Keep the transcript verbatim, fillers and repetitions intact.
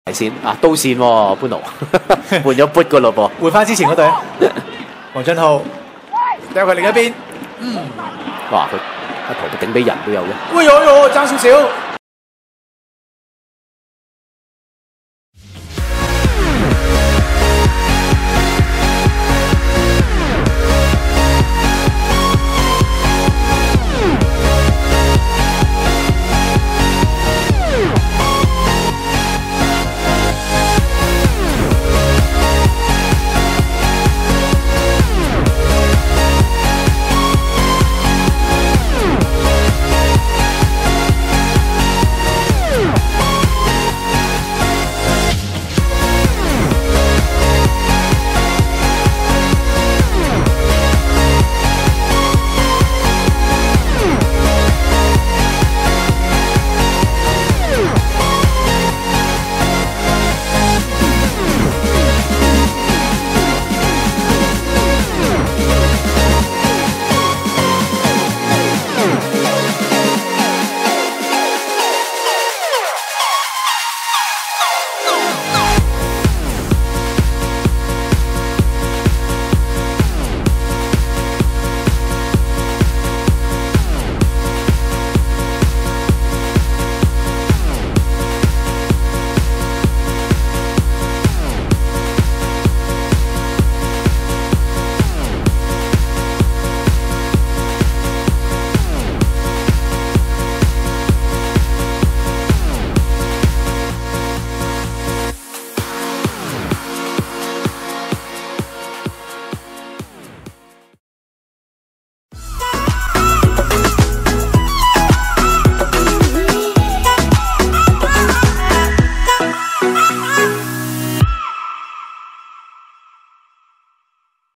線啊，刀線喎，般奴換咗 boot 噶咯噃， 換翻之前嗰隊。黃俊浩掉佢另一邊，嗯， 哇佢一頭頂俾人都有嘅。 喂呦呦，爭少少。